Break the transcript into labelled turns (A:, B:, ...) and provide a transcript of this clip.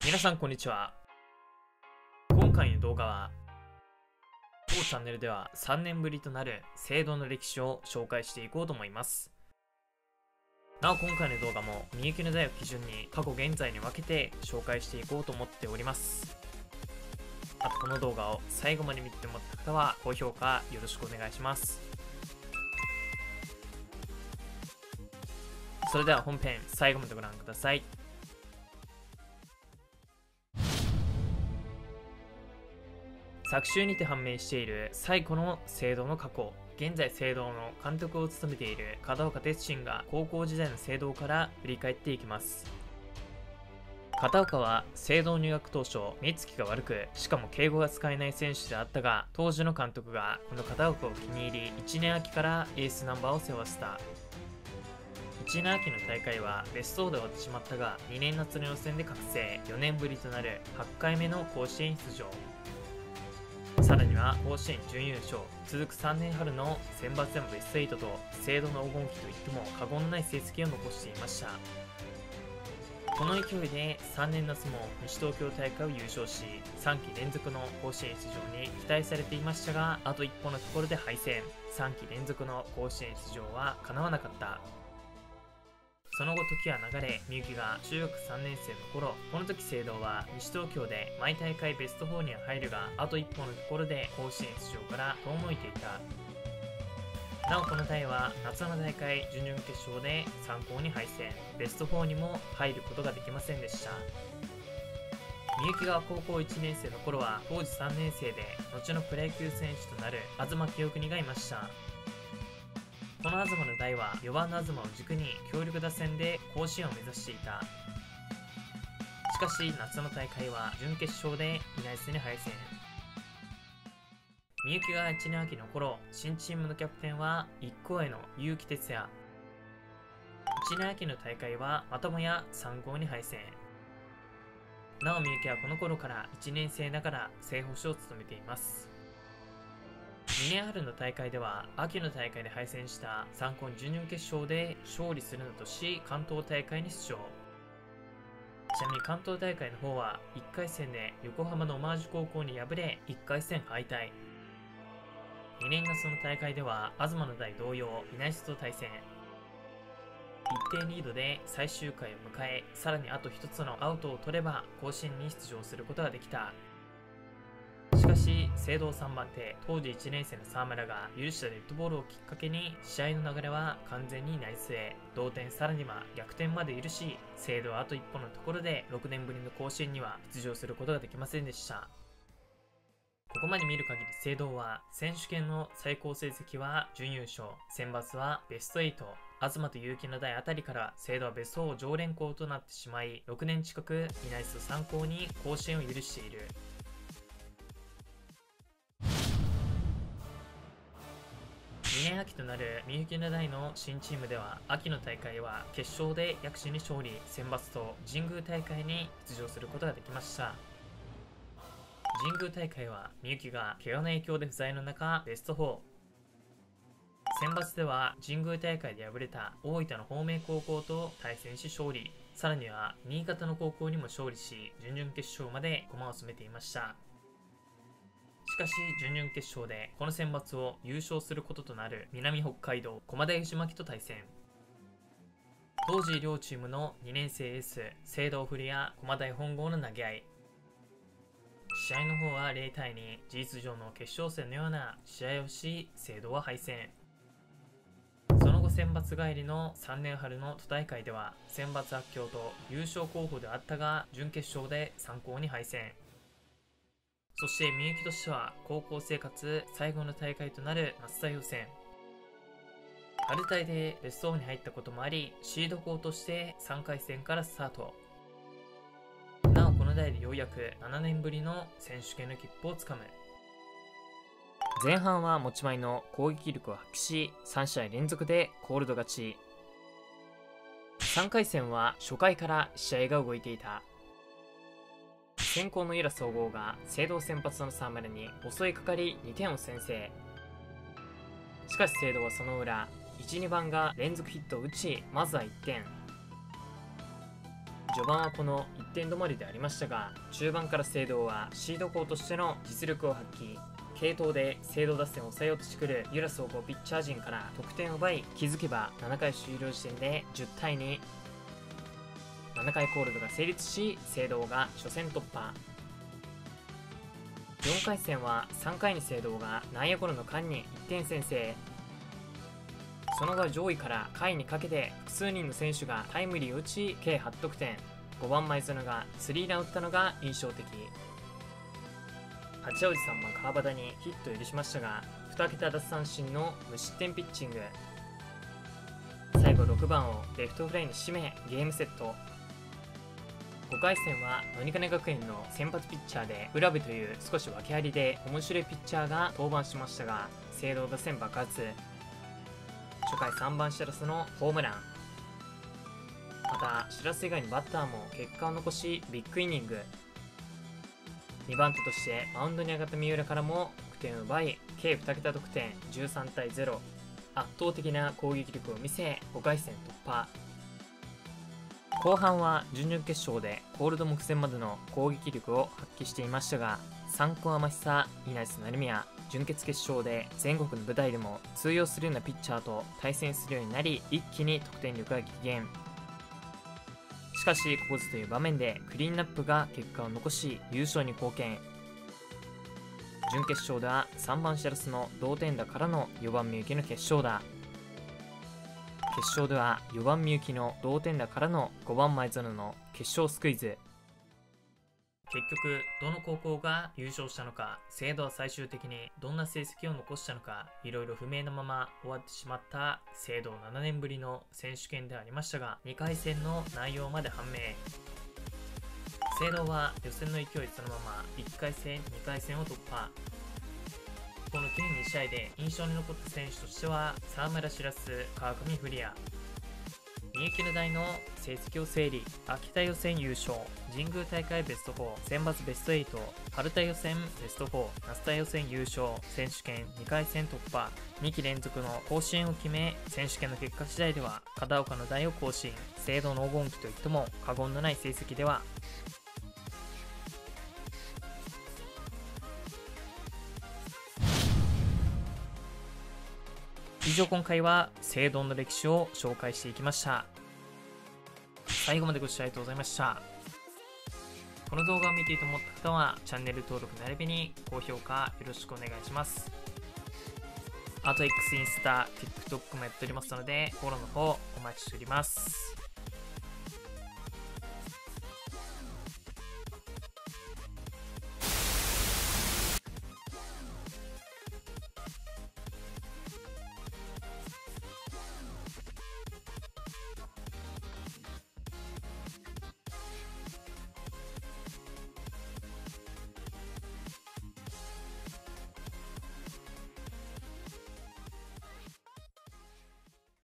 A: 皆さんこんにちは。今回の動画は当チャンネルでは3年ぶりとなる聖堂の歴史を紹介していこうと思います。なお今回の動画もみゆきの代を基準に過去現在に分けて紹介していこうと思っております。あとこの動画を最後まで見てもらった方は高評価よろしくお願いします。それでは本編最後までご覧ください。昨週にて判明している最古の聖堂の過去。現在聖堂の監督を務めている片岡哲真が高校時代の聖堂から振り返っていきます。片岡は聖堂入学当初目つきが悪く、しかも敬語が使えない選手であったが、当時の監督がこの片岡を気に入り1年秋からエースナンバーを背負わせた。1年秋の大会はベスト4で終わってしまったが、2年夏の予選で覚醒、4年ぶりとなる8回目の甲子園出場。さらには甲子園準優勝、続く3年春の選抜でもベスト8と聖堂の黄金期といっても過言のない成績を残していました。この勢いで3年夏も西東京大会を優勝し、3期連続の甲子園出場に期待されていましたが、あと一歩のところで敗戦。3期連続の甲子園出場は叶わなかった。その後時は流れ、みゆきが中学3年生の頃、この時聖堂は西東京で毎大会ベスト4には入るが、あと一歩のところで甲子園出場から遠のいていた。なおこの隊は夏の大会準々決勝で参考に敗戦、ベスト4にも入ることができませんでした。みゆきが高校1年生の頃は当時3年生で後のプロ野球選手となる東清邦がいました。この東の代は4番の東を軸に強力打線で甲子園を目指していた。しかし夏の大会は準決勝でいないすに敗戦。みゆきが1年秋の頃、新チームのキャプテンは1校への結城哲也。1年秋の大会はまたもや3校に敗戦。なおみゆきはこの頃から1年生ながら正捕手を務めています。2年春の大会では秋の大会で敗戦した3校準々決勝で勝利するなどし、関東大会に出場。ちなみに関東大会の方は1回戦で横浜のオマージュ高校に敗れ1回戦敗退。2年夏の大会では東の代同様稲須と対戦。一定リードで最終回を迎え、さらにあと1つのアウトを取れば甲子園に出場することができた。しかし聖堂3番手、当時1年生の沢村が許したデッドボールをきっかけに試合の流れは完全になり据え、同点さらには逆転まで許し、聖堂はあと一歩のところで6年ぶりの甲子園には出場することができませんでした。ここまで見る限り聖堂は選手権の最高成績は準優勝、選抜はベスト8、東と結城の代あたりから聖堂はベスト4常連校となってしまい、6年近く稲須3校に甲子園を許している。2年秋となるみゆきの代の新チームでは、秋の大会は決勝で薬師に勝利、選抜と神宮大会に出場することができました。神宮大会はみゆきが怪我の影響で不在の中ベスト4。選抜では神宮大会で敗れた大分の芳名高校と対戦し勝利、さらには新潟の高校にも勝利し、準々決勝まで駒を進めていました。しかし準々決勝でこの選抜を優勝することとなる南北海道駒大藤巻と対戦。当時両チームの2年生エース聖堂古や駒大本郷の投げ合い。試合の方は0対2、事実上の決勝戦のような試合をし、聖堂は敗戦。その後選抜帰りの3年春の都大会では選抜圧強と優勝候補であったが、準決勝で3校に敗戦。そしてみゆきとしては高校生活最後の大会となる夏田予選。春大でベスト4に入ったこともあり、シード校として3回戦からスタート。なおこの代でようやく7年ぶりの選手権の切符をつかむ。前半は持ち前の攻撃力を発揮し、3試合連続でコールド勝ち。3回戦は初回から試合が動いていた。先攻の由良総合が聖堂先発の沢村に襲いかかり2点を先制。しかし聖堂はその裏、1、2番が連続ヒットを打ち、まずは1点。 序盤はこの1点止まりでありましたが、中盤から聖堂はシード校としての実力を発揮。継投で聖堂打線を抑えようとしてくるユラ総合ピッチャー陣から得点を奪い、気づけば7回終了時点で10対2。7回コールドが成立し、聖堂が初戦突破。4回戦は3回に聖堂が内野ゴロの間に1点先制。その後上位から下位にかけて複数人の選手がタイムリーを打ち、計8得点。5番前園がスリーラン打ったのが印象的。八王子3番川端にヒットを許しましたが、2桁奪三振の無失点ピッチング。最後6番をレフトフライに締めゲームセット。5回戦は野金学園の先発ピッチャーで浦部という少し訳ありで面白いピッチャーが登板しましたが、聖堂打線爆発。初回3番シラスのホームラン。またシラス以外のバッターも結果を残しビッグイニング。2番手としてマウンドに上がった三浦からも得点を奪い、計2桁得点13対0。圧倒的な攻撃力を見せ5回戦突破。後半は準々決勝でコールド目前までの攻撃力を発揮していましたが、三高天久、稲津成宮、準決決勝で全国の舞台でも通用するようなピッチャーと対戦するようになり、一気に得点力が激減。しかしここぞという場面でクリーンナップが結果を残し優勝に貢献。準決勝では3番シャルスの同点打からの4番みゆきの決勝打。決勝では4番みゆきの同点打からの5番前園の決勝スクイズ。結局どの高校が優勝したのか、聖堂は最終的にどんな成績を残したのか、いろいろ不明なまま終わってしまった聖堂7年ぶりの選手権でありましたが、2回戦の内容まで判明。聖堂は予選の勢いそのまま1回戦2回戦を突破。この計2試合で印象に残った選手としては沢村しらす、川上フリア。みゆきの代の成績を整理。秋田予選優勝、神宮大会ベスト4、選抜ベスト8、春田予選ベスト4、夏田予選優勝、選手権2回戦突破。2期連続の甲子園を決め、選手権の結果次第では片岡の代を更新。聖堂の黄金期といっても過言のない成績では。以上、今回は聖堂の歴史を紹介していきました。最後までご視聴ありがとうございました。この動画を見ていいと思った方はチャンネル登録並びに高評価よろしくお願いします。あと X、インスタ、TikTok もやっておりますのでフォローの方お待ちしております。